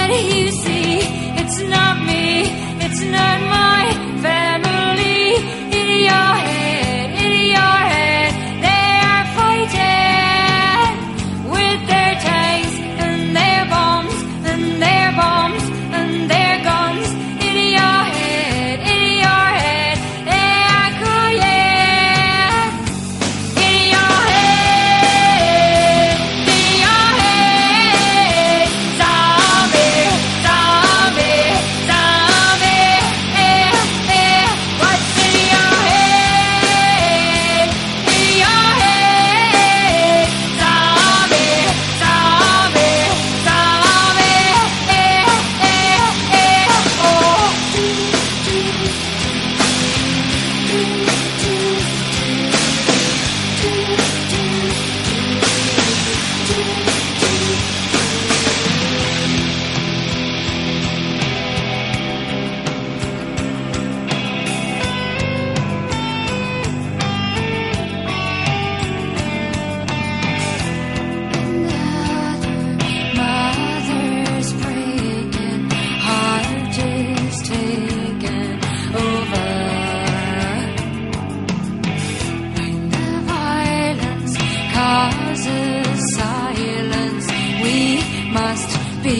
you see, it's not me, it's not my family. In your head, they are fighting with their tanks and their bombs and their bombs and their guns. In your head, they are crying. In your head, zombie, zombie, zombie. What's in your head? In your head, zombie, zombie, zombie. Mother's praying, heart is taken over. When the violence causes silence, we must be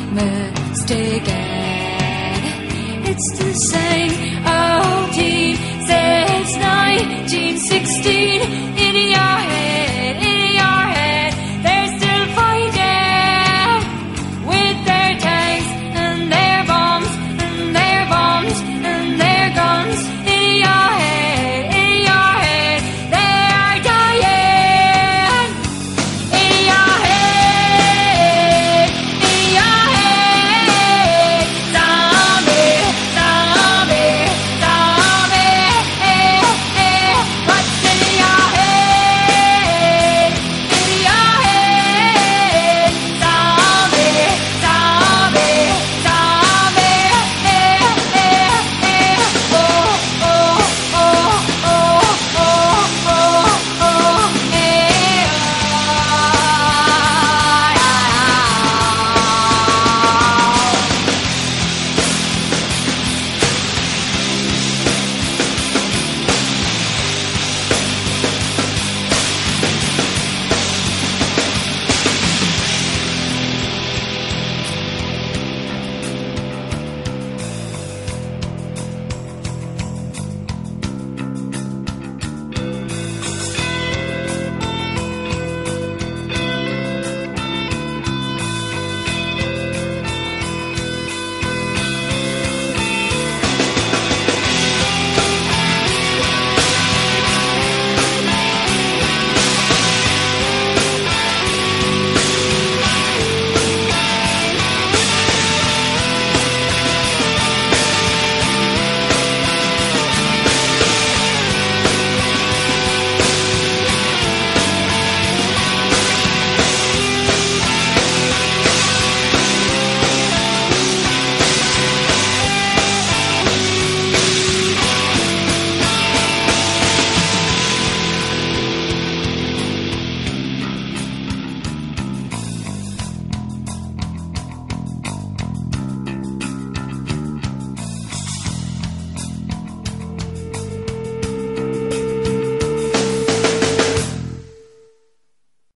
mistaken. It's the same old team since 1916.